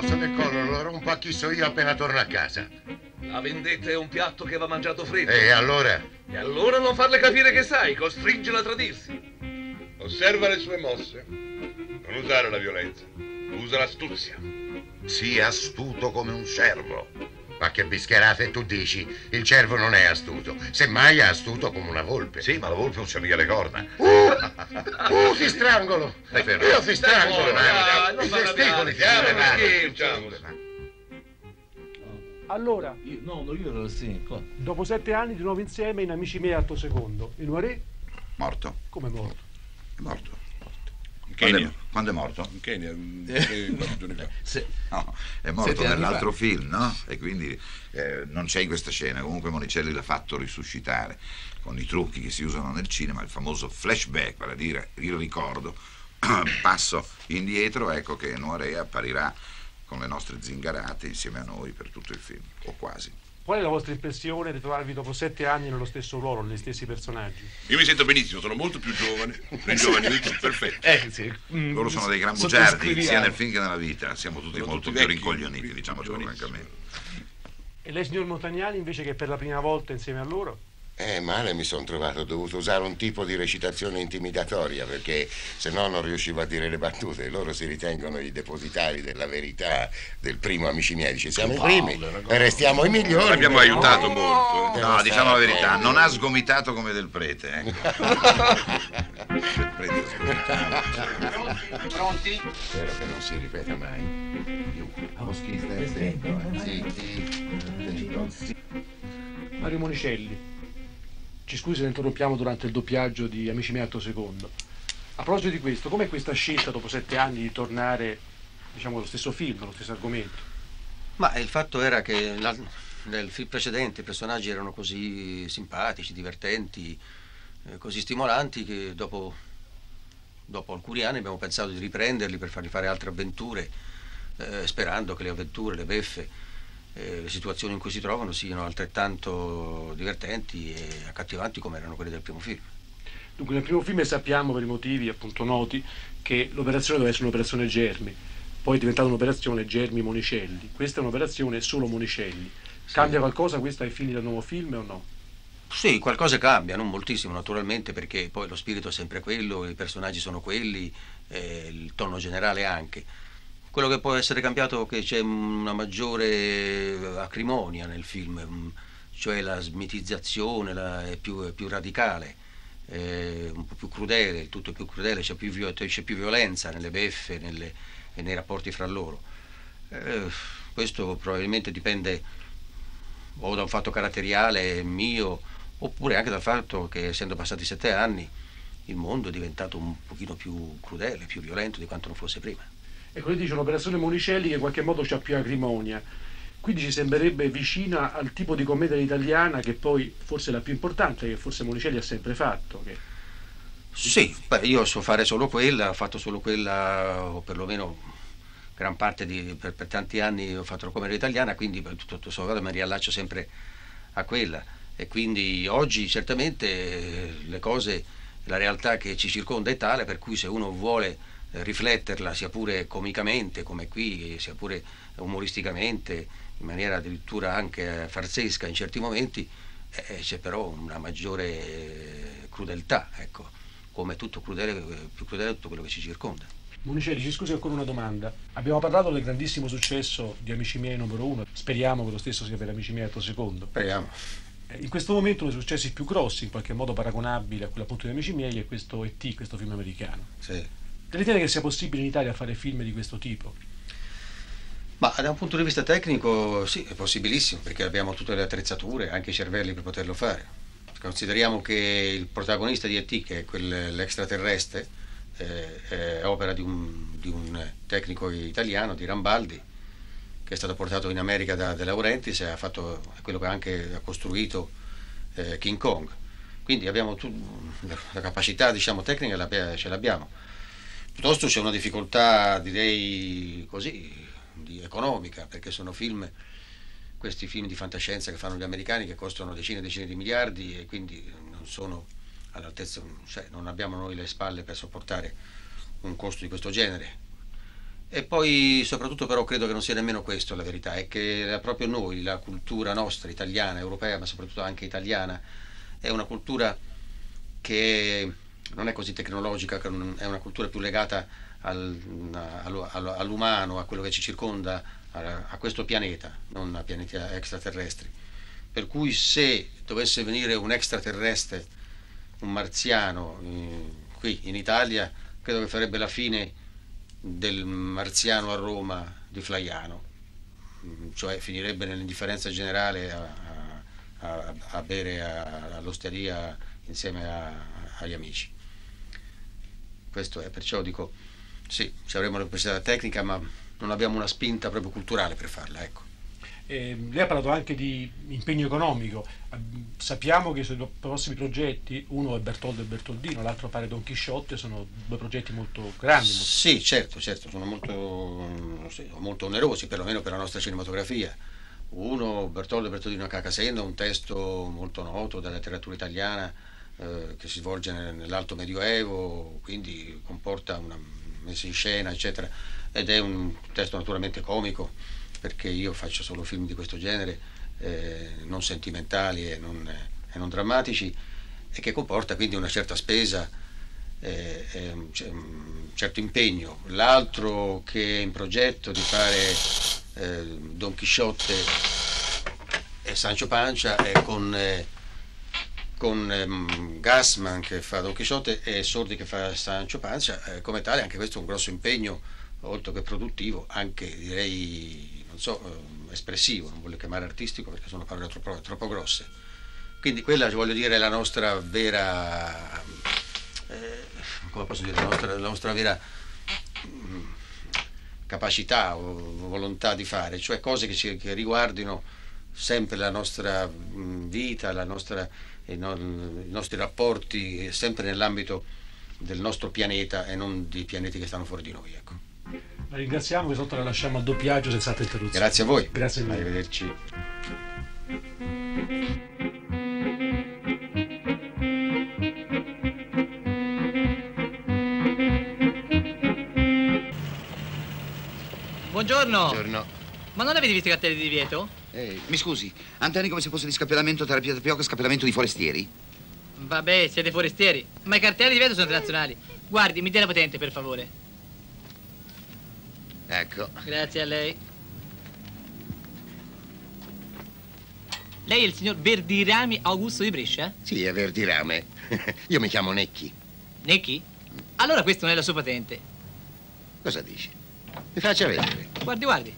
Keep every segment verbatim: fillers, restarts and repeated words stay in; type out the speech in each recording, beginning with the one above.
morso nel collo, lo rompo a chi so io appena torno a casa. La vendetta è un piatto che va mangiato freddo. E allora? E allora non farle capire che sai, costringela a tradirsi. Osserva le sue mosse. Non usare la violenza, usa l'astuzia. Sii astuto come un cervo. Ma che bischerate tu dici? Il cervo non è astuto, semmai è astuto come una volpe. Sì, ma la volpe non c'ha mica le corna. Uh, uh, ti strangolo. Io ti strangolo. Dai, non I farla testicoli ti piano, strangolo. scherzo. Allora, Io, no, no, io ero sì, qua. dopo sette anni di nuovo insieme in Amici miei atto secondo, il Noiré Morto. come è morto? È morto. In Quando è, Kenya. quando è morto? In Kenya, eh, quattro giorni fa. Se- No, è morto Sette anni nell'altro fa. film, no? E quindi eh, non c'è in questa scena. Comunque Monicelli l'ha fatto risuscitare con i trucchi che si usano nel cinema, il famoso flashback, vale a dire il ricordo. Passo indietro, ecco che Noiré apparirà con le nostre zingarate insieme a noi per tutto il film, o quasi. Qual è la vostra impressione di trovarvi dopo sette anni nello stesso ruolo, negli stessi personaggi? Io mi sento benissimo, sono molto più giovane, ringiovanito, perfetto. Eh, sì. Mm, Loro sono dei gran bugiardi, sottoscriviamo. sia nel film che nella vita. Siamo tutti Sono molto tutti più vecchi, rincoglioniti, più diciamocelo giovanissimi. francamente. E lei, signor Montagnani, invece che per la prima volta insieme a loro? Eh, male mi sono trovato, ho dovuto usare un tipo di recitazione intimidatoria perché se no non riuscivo a dire le battute. Loro si ritengono i depositari della verità del primo Amici miei. Dice, siamo i primi e restiamo i migliori. L'abbiamo però- aiutato molto. eh. No, diciamo la verità, non ha sgomitato come Del Prete, ecco. Del Prete ha sgomitato. Pronti? Spero che non si ripeta mai. Moschi, stai attento, eh. Zitti, zitti. Mario Monicelli, ci scusi se interrompiamo durante il doppiaggio di Amici miei atto secondo. A proposito di questo, com'è questa scelta dopo sette anni di tornare, diciamo, allo stesso film, allo stesso argomento? Ma il fatto era che la- nel film precedente i personaggi erano così simpatici, divertenti, eh, così stimolanti che dopo, dopo alcuni anni abbiamo pensato di riprenderli per farli fare altre avventure, eh, sperando che le avventure, le beffe, eh, le situazioni in cui si trovano siano altrettanto divertenti e accattivanti come erano quelle del primo film. Dunque, nel primo film sappiamo, per i motivi appunto noti, che l'operazione doveva essere un'operazione Germi, poi è diventata un'operazione Germi Monicelli. Questa è un'operazione solo Monicelli. Cambia qualcosa questa ai fini del nuovo film o no? Sì, qualcosa cambia, non moltissimo naturalmente, perché poi lo spirito è sempre quello, i personaggi sono quelli, eh, il tono generale anche. Quello che può essere cambiato è che c'è una maggiore acrimonia nel film, mm, cioè la smitizzazione la- è, più, è più radicale, è un po' più crudele, il tutto è più crudele, c'è più, vio- c'è più violenza nelle beffe nelle- e nei rapporti fra loro. Eh, questo probabilmente dipende o da un fatto caratteriale mio, oppure anche dal fatto che essendo passati sette anni il mondo è diventato un pochino più crudele, più violento di quanto non fosse prima. Ecco, lei dice un'operazione Monicelli che in qualche modo c'ha più acrimonia, quindi ci sembrerebbe vicina al tipo di commedia italiana che poi forse è la più importante, che forse Monicelli ha sempre fatto. Che... Sì, beh, io so fare solo quella, ho fatto solo quella, o perlomeno gran parte di, per, per tanti anni ho fatto la commedia italiana, quindi per tutto sommato mi riallaccio sempre a quella. E quindi oggi certamente eh, le cose, la realtà che ci circonda è tale per cui se uno vuole eh, rifletterla, sia pure comicamente come qui, sia pure umoristicamente, in maniera addirittura anche farsesca in certi momenti, eh, c'è però una maggiore eh, crudeltà, ecco, come tutto crudele, eh, più crudele tutto quello che ci circonda. Monicelli, ci scusi ancora una domanda. Abbiamo parlato del grandissimo successo di Amici miei numero uno, speriamo che lo stesso sia per Amici miei atto secondo. Speriamo. Eh, In questo momento uno dei successi più grossi, in qualche modo paragonabile a quello appunto di Amici miei, è questo E T, questo film americano. Sì. Ritiene che sia possibile in Italia fare film di questo tipo? Ma da un punto di vista tecnico sì, è possibilissimo, perché abbiamo tutte le attrezzature, anche i cervelli per poterlo fare. Consideriamo che il protagonista di E T, che è quel, l'extraterrestre, eh, è opera di un, di un tecnico italiano, di Rambaldi, che è stato portato in America da De Laurentiis e ha fatto, è quello che anche ha costruito eh, King Kong. Quindi abbiamo tu, la capacità, diciamo, tecnica l'abbia- ce l'abbiamo. Piuttosto c'è una difficoltà, direi così, di economica, perché sono film, questi film di fantascienza che fanno gli americani, che costano decine e decine di miliardi e quindi non sono all'altezza, cioè non abbiamo noi le spalle per sopportare un costo di questo genere. E poi soprattutto però credo che non sia nemmeno questo la verità, è che proprio noi, la cultura nostra, italiana, europea, ma soprattutto anche italiana, è una cultura che non è così tecnologica, che non- è una cultura più legata al- allo- allo- all'umano, a quello che ci circonda, a, a questo pianeta, non a pianeti extraterrestri. Per cui se dovesse venire un extraterrestre, un marziano, eh, qui in Italia, credo che farebbe la fine del marziano a Roma di Flaiano, Mm, cioè finirebbe nell'indifferenza generale a, a- a- a bere a- all'osteria insieme a- agli amici. Questo è, perciò dico, sì, ci avremo la capacità tecnica, ma non abbiamo una spinta proprio culturale per farla, ecco. Eh, lei ha parlato anche di impegno economico. Eh, Sappiamo che sui prossimi progetti, uno è Bertoldo e Bertoldino, l'altro pare Don Chisciotte, sono due progetti molto grandi. molto- Sì, certo, certo, sono molto, sì, molto onerosi, perlomeno per la nostra cinematografia. Uno, Bertoldo e Bertolino a Cacasenda, un testo molto noto della letteratura italiana, eh, che si svolge nel- nell'Alto Medioevo, quindi comporta una messa in scena, eccetera, ed è un testo naturalmente comico, perché io faccio solo film di questo genere, eh, non sentimentali e non, e non drammatici, e che comporta quindi una certa spesa eh, e un ce- un certo impegno. L'altro che è in progetto di fare eh, Don Chisciotte e Sancho Pancia è con, eh, con ehm, Gassman che fa Don Chisciotte e Sordi che fa Sancho Pancia, eh, come tale anche questo è un grosso impegno, oltre che produttivo, anche direi, non so, ehm, espressivo, non voglio chiamare artistico perché sono parole troppo, troppo grosse. Quindi quella, voglio dire, è la nostra vera, eh, come posso dire, la nostra, la nostra vera mm, capacità o volontà di fare, cioè cose che, ci, che riguardino sempre la nostra mm, vita, la nostra, i, no- i nostri rapporti, sempre nell'ambito del nostro pianeta e non di pianeti che stanno fuori di noi, ecco. La ringraziamo, che sotto la lasciamo al doppiaggio senza altre interruzioni. Grazie a voi. Grazie mille. Arrivederci. Buongiorno. Buongiorno. Ma non avete visto i cartelli di divieto? Eh, mi scusi, Antoni come se fosse di scappellamento tra Pietra Pioca e scappellamento di forestieri? Vabbè, siete forestieri. Ma i cartelli di divieto sono internazionali. Guardi, mi dia la patente, per favore. Ecco. Grazie a lei. Lei è il signor Verdirami Augusto di Brescia? Sì, è Verdirame. Io mi chiamo Necchi. Necchi? Allora questa non è la sua patente. Cosa dici? Mi faccia vedere. Guardi, guardi.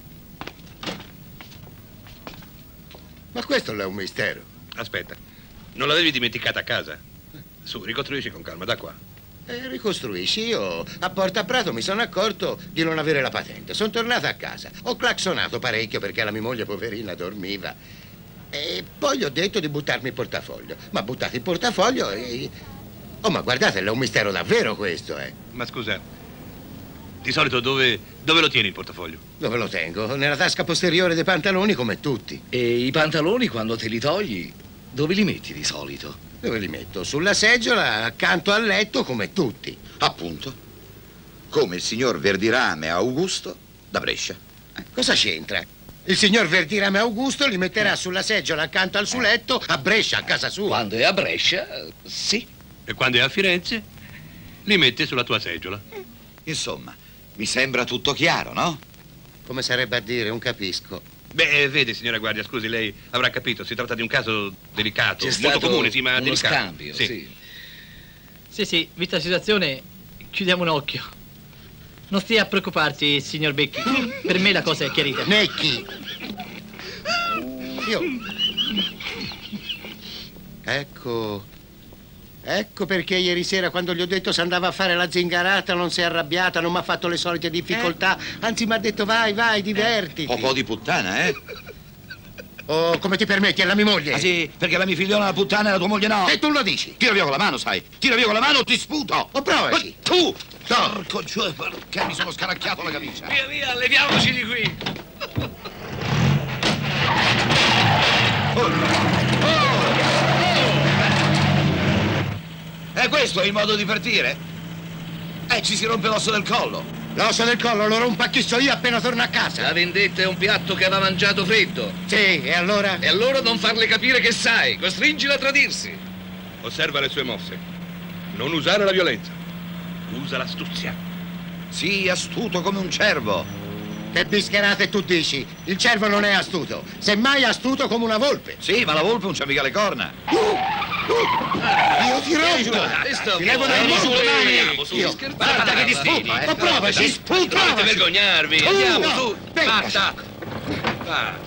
Ma questo è un mistero. Aspetta, non l'avevi dimenticata a casa? Su, ricostruisci con calma, da qua. E ricostruisci. Io a Porta Prato mi sono accorto di non avere la patente. Sono tornato a casa. Ho clacsonato parecchio perché la mia moglie poverina dormiva. E poi gli ho detto di buttarmi il portafoglio. Ma buttato il portafoglio e... Oh, ma guardate, è un mistero davvero questo, eh. Ma scusa, di solito dove, dove lo tieni il portafoglio? Dove lo tengo? Nella tasca posteriore dei pantaloni come tutti. E i pantaloni quando te li togli, dove li metti di solito? Dove li metto? Sulla seggiola, accanto al letto come tutti. Appunto, come il signor Verdirame Augusto da Brescia. Eh, Cosa c'entra? Il signor Verdirame Augusto li metterà sulla seggiola accanto al suo letto a Brescia, a casa sua. Quando è a Brescia, sì. E quando è a Firenze, li mette sulla tua seggiola. Insomma, mi sembra tutto chiaro, no? Come sarebbe a dire, non capisco. Beh, eh, vedi, signora Guardia, scusi, lei avrà capito, si tratta di un caso delicato, C'è molto stato comune, sì, ma uno delicato. scambio, sì. Sì, sì, vista la situazione, chiudiamo un occhio. Non stia a preoccuparsi, signor Becchi. Per me la cosa è chiarita. Necchi! Io... Ecco... Ecco perché ieri sera quando gli ho detto se andava a fare la zingarata non si è arrabbiata, non mi ha fatto le solite difficoltà, anzi mi ha detto vai, vai, divertiti. Un po' di puttana, eh? Oh, come ti permetti, è la mia moglie. Ah sì, perché la mia figliona è una puttana e la tua moglie no. E tu lo dici? Tira via con la mano, sai. Tira via con la mano o ti sputo. O provaci. Ma tu! Porco giù, perché mi sono scaracchiato la camicia. Via, via, leviamoci di qui. E questo è il modo di partire? Eh, ci si rompe l'osso del collo. L'osso del collo lo rompo a chi so io appena torno a casa. La vendetta è un piatto che aveva mangiato freddo. Sì, e allora? E allora non farle capire che sai, costringila a tradirsi. Osserva le sue mosse. Non usare la violenza. Usa l'astuzia. Sii astuto come un cervo. Che bischerate tu dici? Il cervo non è astuto, semmai astuto come una volpe. Sì, ma la volpe non c'ha mica le corna. Io ti rompo! Ti levo dal mondo le mani! Io, guarda che ti sputa! Ma provaci, sputa! Dovete vergognarvi, Uh, andiamo no, su! venga. Basta! Basta!